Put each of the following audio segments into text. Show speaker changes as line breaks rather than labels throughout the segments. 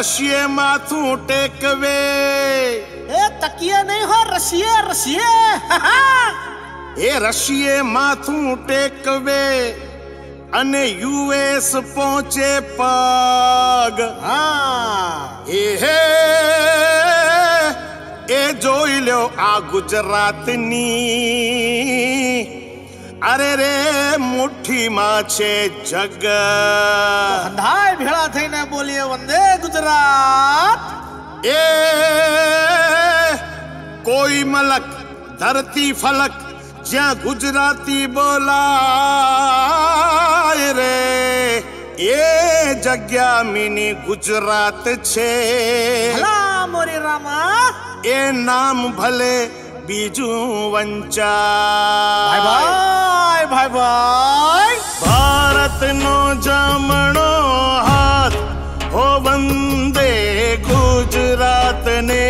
रशिये माथू takeaway.
ए तकिया नहीं हो, रशिये रशिये।
ए रशिये माथू टेकवे अने यूएस पहुंचे पग।
हाँ
ए जोई लो आ गुजरातनी। अरे रे मुट्ठी में छे जग।
अंधाय भेड़ा थईने बोलिए वंदे गुजरात।
ए कोई मलक धरती फलक ज्या गुजराती बोलाय रे। ये जग्या मिनी गुजरात छे।
भला मोरी रामा।
ए नाम भले बीजू वंचा।
भाई भाई भाई भाई
भारत नो जमणो हाथ हो वंदे गुजरात ने।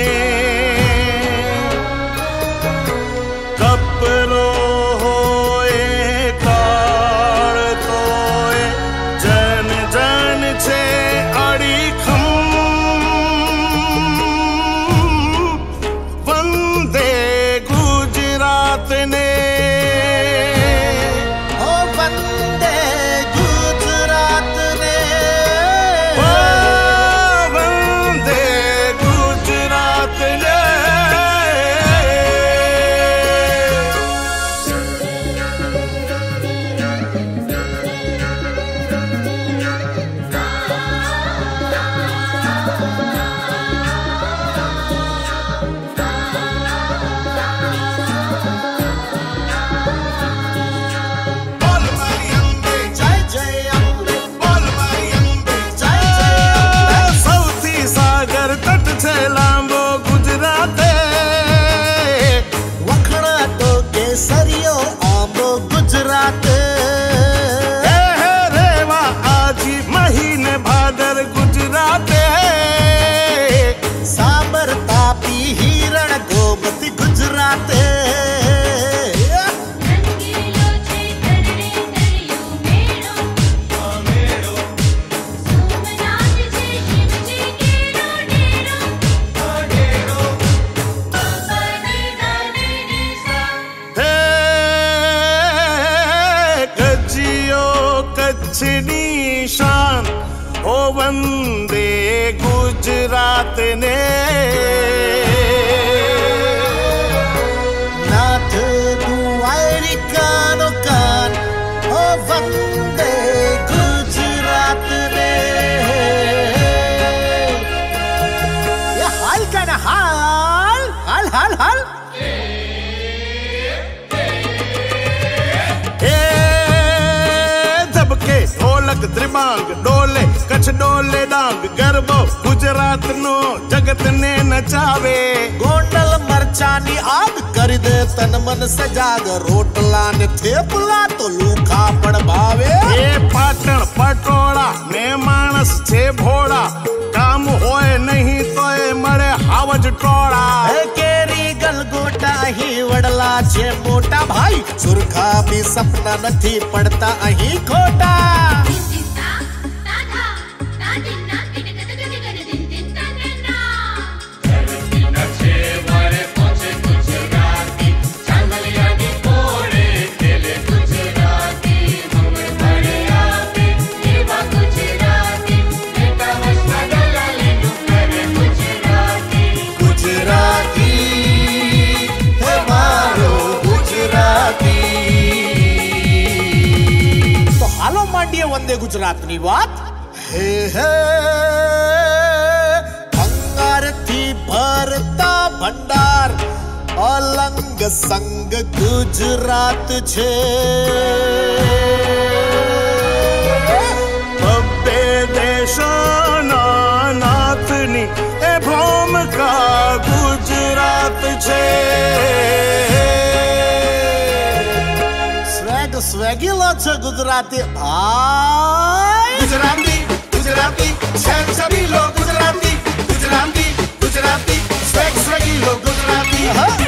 कपरो होए काल तोए जन जन छे अड़ीखम वंदे गुजरात ने।
ओ वंदे गुजरात ने।
वंदे गुजरात ने।
जय जय अम्बे।
सौथी सागर तट छे लांबो गुजराते।
वखड़ा तो केसरियो आंबो गुजरात।
रेवा आजी महीने भादर गुजराते।
साबर तापी हिरण गोमती गुजरात।
हे कजियो कच्छनी शान ओ वंदे गुजरात ने।
नाथ दुआरी कानो कान ओ वंदे गुजरात ने। ये हाल का ना हाल हाल हाल हाल।
ए धबके ढोलक त्रिबांग डोले कच्छ डोले डांग गरबो गुजरात नो जगत ने नचावे।
गोंडल मरचानी आग कर दे तन मन सजाग। रोटला ने थेपला तो लूखा पण भावे।
ए पाटण पटोड़ा ने मानस छे भोड़ा। काम होए नहीं तो ए मरे हावज टोड़ा।
ए केरी गलगोटा ही वडला छे मोटा भाई। सुरखा भी सपना नथी पड़ता अही खोटा। गुजराती है मारो गुजराती। तो हालो मांडिए वंदे गुजरात नी बात। हे भंगार थी भरता भंडार अलंग संग गुजरात छे।
बब्बे देशोना नाथनी ए भौम का गुजरात छे।
स्वेग स्वेगीलो छे गुजराती। आय
गुजराती गुजराती छे सभी लोग गुजराती। गुजराती गुजराती स्वेग स्वेगी लोग गुजराती।